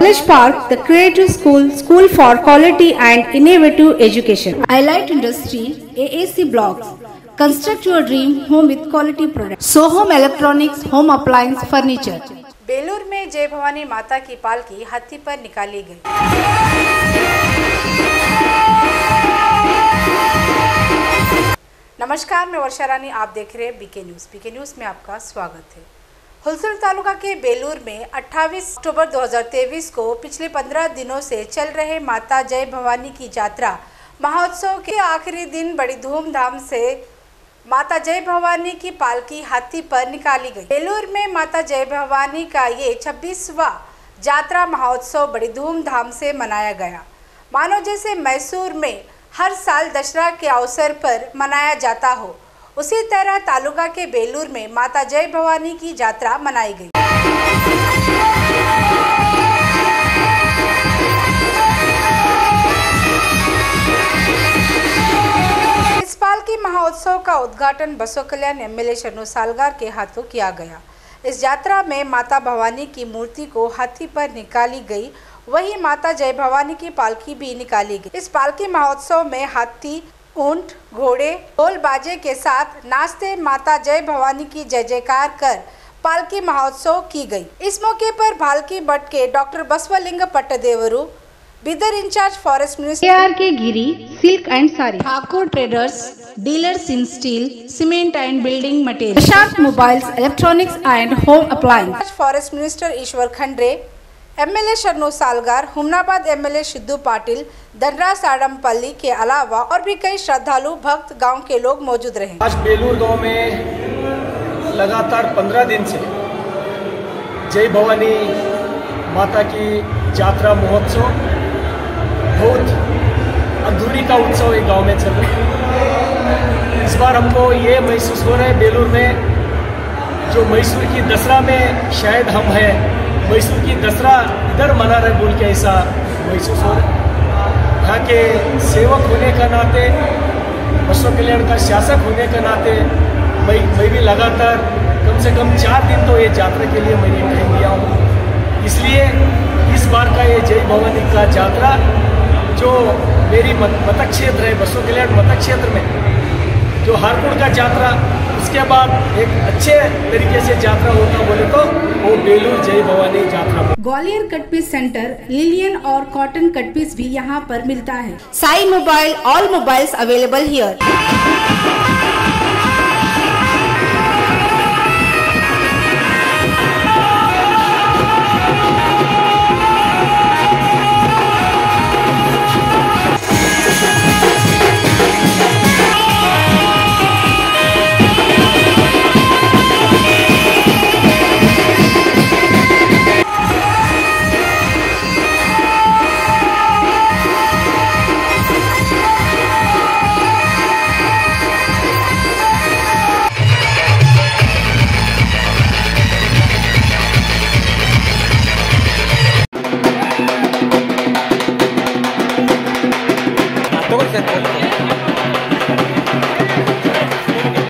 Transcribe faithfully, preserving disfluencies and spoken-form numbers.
Knowledge Park, the Creative School, School for Quality and Innovative Education. Highlight Industry, A A C Blocks. Construct your dream home with quality products. Sohom Electronics, Home Appliance Furniture. Belur में जय भवानी माता की पालकी हाथी पर निकाली गई। नमस्कार, मैं वर्षा रानी, आप देख रहे हैं बीके न्यूज़। बीके न्यूज़ में आपका स्वागत है। हुलसूर तालुका के बेलूर में अट्ठाईस अक्टूबर दो हज़ार तेईस को पिछले पंद्रह दिनों से चल रहे माता जय भवानी की यात्रा महोत्सव के आखिरी दिन बड़ी धूमधाम से माता जय भवानी की पालकी हाथी पर निकाली गई। बेलूर में माता जय भवानी का ये छब्बीसवां यात्रा महोत्सव बड़ी धूमधाम से मनाया गया। मानो जैसे मैसूर में हर साल दशहरा के अवसर पर मनाया जाता हो, उसी तरह तालुका के बेलूर में माता जय भवानी की यात्रा मनाई गई। इस पालकी महोत्सव का उद्घाटन बसव कल्याण एमएलए शरणु सालगार के हाथों किया गया। इस यात्रा में माता भवानी की मूर्ति को हाथी पर निकाली गई, वहीं माता जय भवानी की पालकी भी निकाली गई। इस पालकी महोत्सव में हाथी, ऊंट, घोड़े, ढोल बाजे के साथ नाचते माता जय भवानी की जय जयकार कर पालकी महोत्सव की गई। इस मौके पर भालकी बट के doctor Basavalinga Pattadevaru, Bidar incharge forest minister R K Giri, silk and sari, Thakur traders, dealers in steel, cement and building material, Prashant mobiles, electronics and home appliance, forest minister Eshwar Khandre, MLA Sharanu Salagar, Humnabad MLA Siddu Patil, दर्रा साड़मपल्ली के अलावा और भी कई श्रद्धालु भक्त गांव के लोग मौजूद रहे। आज बेलूर गांव में लगातार पंद्रह दिन से जय भवानी माता की यात्रा महोत्सव, बहुत अधूरी का उत्सव एक गांव में चल रहा है। इस बार हमको ये महसूस हो रहा है बेलूर में जो मैसूर की दशहरा में शायद हम हैं, मैसूर की दशहरा इधर मना रहे बोल के ऐसा महसूस हो रहा है। यहाँ के सेवक होने का नाते, बसव कल्याण का शासक होने का नाते मैं मैं भी लगातार कम से कम चार दिन तो ये यात्रा के लिए मैंने टाइम दिया हूँ। इसलिए इस बार का ये जय भवानी का यात्रा जो मेरी मत क्षेत्र है, बसव कल्याण मत क्षेत्र में जो हारपुर का यात्रा, उसके बाद एक अच्छे तरीके से यात्रा होता बोले तो वो बेलूर जय भवानी यात्रा। Gwalior cut piece centre, linen और कॉटन कट पीस भी यहाँ पर मिलता है। Sai mobile, all mobiles available here.